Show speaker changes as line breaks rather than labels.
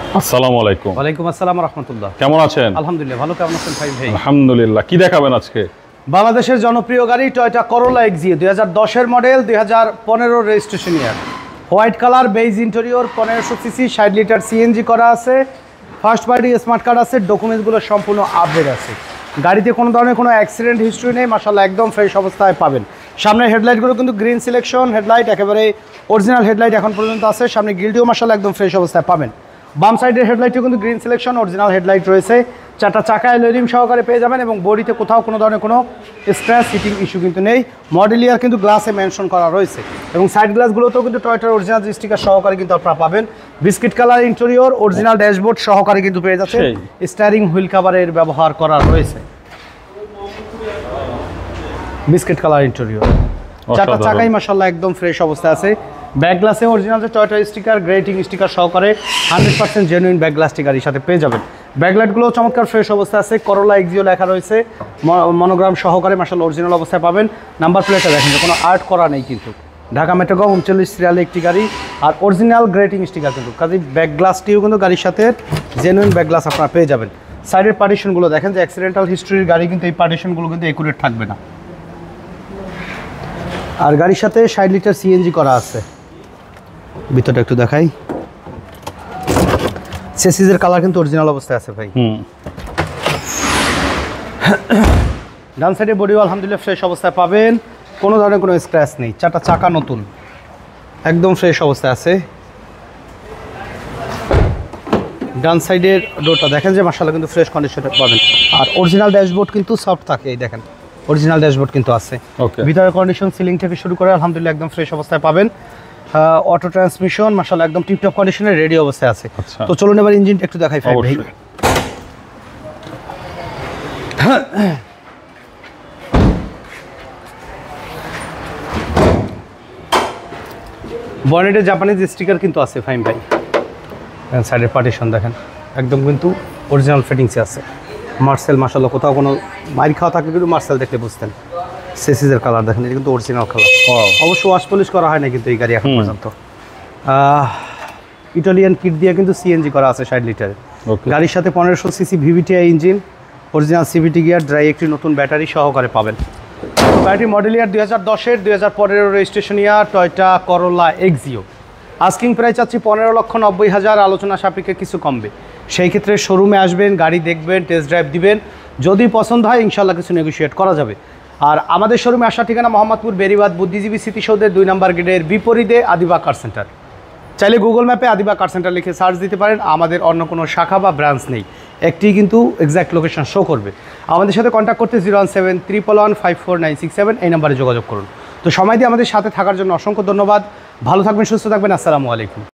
আসসালামু আলাইকুম।
ওয়ালাইকুম আসসালাম ওয়া রাহমাতুল্লাহ।
কেমন আছেন?
আলহামদুলিল্লাহ, ভালো। কেমন আছেন ভাই?
আলহামদুলিল্লাহ। কি দেখাবেন আজকে?
বাংলাদেশের জনপ্রিয় গাড়ি টয়োটা করোলা এক্সিও 2010 এর model, 2015 registration year, white colour, beige interior, 1500 CC, 60 litre CNG করা আছে, ফার্স্ট পার্টি স্মার্ট কার্ড আছে, ডকুমেন্টসগুলো সম্পূর্ণ আপডেট আছে। গাড়িতে কোনো ধরনের কোনো অ্যাক্সিডেন্ট হিস্ট্রি নেই, মাশাআল্লাহ একদম ফ্রেশ অবস্থায় পাবেন। সামনের হেডলাইটগুলো কিন্তু গ্রিন সিলেকশন হেডলাইট, একেবারে অরিজিনাল হেডলাইট এখন পর্যন্ত আছে। সামনে গ্রিলটিও মাশাআল্লাহ একদম ফ্রেশ অবস্থায় পাবেন। বাম সাইডের হেডলাইটও কিন্তু গ্রিন সিলেকশন অরিজিনাল হেডলাইট রয়েছে। চারটা চাকা এলইডি সহকারে পেয়ে যাবেন এবং বডিতে কোথাও কোনো ধরনের কোনো স্ক্র্যাচ হিটিং ইস্যু কিন্তু নেই। মডেল ইয়ার কিন্তু গ্লাসে মেনশন করা রয়েছে এবং সাইড গ্লাসগুলোতেও কিন্তু টয়োটার অরিজিনাল স্টিকার সহকারে কিন্তু আপনারা পাবেন। Biscuit colour interior, original dashboard সহকারে কিন্তু পেয়ে যাচ্ছে। স্টিয়ারিং হুইল কভারের ব্যবহার করা রয়েছে। বিস্কিট কালার ইন্টেরিয়র, চারটা চাকাই মাশাআল্লাহ একদম ফ্রেশ অবস্থায় আছে। ব্যাক গ্লাসে অরিজিনাল যে টয়োটা স্টিকার, গ্রেটিং স্টিকার সহকারে 100% জেনুইন ব্যাক গ্লাস স্টিকারের সাথে পেয়ে যাবেন। ব্যাকলাইটগুলো চমৎকার ফ্রেশ অবস্থায় আছে। করোলা এক্সিও লেখা রয়েছে মনোগ্রাম সহকারে, মাশাআল্লাহ অরিজিনাল অবস্থায় পাবেন। নাম্বার প্লেটটা দেখেন, কোনো আর্ট করা নেই কিন্তু। ঢাকা মেট্রো 39 সিরিয়ালে একটি গাড়ি, আর অরিজিনাল গ্রেটিং স্টিকার কিন্তু। কাজে ব্যাক গ্লাসটিও কিন্তু গাড়ির সাথে জেনুইন ব্যাক গ্লাস আপনারা পেয়ে যাবেন। সাইডের পার্টিশনগুলো দেখেন, যে অ্যাক্সিডেন্টাল হিস্ট্রির গাড়ি কিন্তু এই পার্টিশনগুলো কিন্তু একুরেট থাকবে না। আর গাড়ির সাথে 60 লিটার সিএনজি করা আছে। ভিতরটা একটু দেখাই। চেসিসের কালার কিন্তু অরিজিনাল অবস্থায় আছে ভাই। ডান সাইডে বডিও আলহামদুলিল্লাহ ফ্রেশ অবস্থায় পাবেন, কোনো ধরনের কোনো স্ক্র্যাচ নেই। চারটা চাকা নতুন, একদম ফ্রেশ অবস্থায় আছে। ডান সাইডের ডোরটা দেখেন যে মাশাআল্লাহ কিন্তু ফ্রেশ কন্ডিশনে পাবেন। আর অরিজিনাল ড্যাশবোর্ড কিন্তু সফট থাকে, এই দেখেন অরিজিনাল ড্যাশবোর্ড কিন্তু আছে। ভিতরের কন্ডিশন সিলিং থেকে শুরু করে আলহামদুলিল্লাহ একদম ফ্রেশ অবস্থায় পাবেন। অটো ট্রান্সমিশন মাশাআল্লাহ একদম টিপটপ কন্ডিশনে রেডি অবস্থায় আছে। তো চলুন এবার ইঞ্জিনটা একটু দেখাই ভাই। বনেটে জাপানিজ স্টিকার কিন্তু আছে ফাইন ভাই। সাইডের পার্টিশন দেখেন একদম কিন্তু অরিজিনাল ফিটিংসে আছে। মার্সেল মাশাআল্লাহ কোথাও কোনো মাইর খাওয়া থাকলে কিন্তু মার্সেল দেখলে বুঝতেন। চেসিসের কালার দেখেন, এটা কিন্তু অরিজিনাল কালার। অবশ্য ওয়াশ পলিশ করা হয় না কিন্তু এই গাড়ি এখন পর্যন্ত। ইটালিয়ান কিট দিয়ে কিন্তু সিএনজি করা আছে 60 লিটার। গাড়ির সাথে 1500 CC VVTi engine, original CVT gear, dry একটি নতুন ব্যাটারি সহকারে পাবেন। গাড়িটির মডেল ইয়ার 2010-এর, 2015 registration year, Toyota Corolla Axio. Asking price চাচ্ছি 15,90,000, আলোচনা সাপেক্ষে কিছু কমবে। সেই ক্ষেত্রে শোরুমে আসবেন, গাড়ি দেখবেন, টেস্ট ড্রাইভ দিবেন, যদি পছন্দ হয় ইনশাল্লাহ কিছু নেগোশিয়েট করা যাবে। আর আমাদের শোরুমে আসার ঠিকানা মোহাম্মদপুর বেরিবাদ বুদ্ধিজীবী স্মৃতিসৌধের 2 নম্বর গেটের বিপরীতে আদিবা কার সেন্টার। চাইলে গুগল ম্যাপে আদিবা কার সেন্টার লিখে সার্চ দিতে পারেন। আমাদের অন্য কোনো শাখা বা ব্রাঞ্চ নেই, একটি কিন্তু এক্স্যাক্ট লোকেশন শো করবে। আমাদের সাথে কন্ট্যাক্ট করতে 01711154967 এই নাম্বারে যোগাযোগ করুন। তো সময় দিয়ে আমাদের সাথে থাকার জন্য অসংখ্য ধন্যবাদ। ভালো থাকবেন, সুস্থ থাকবেন। আসসালামু আলাইকুম।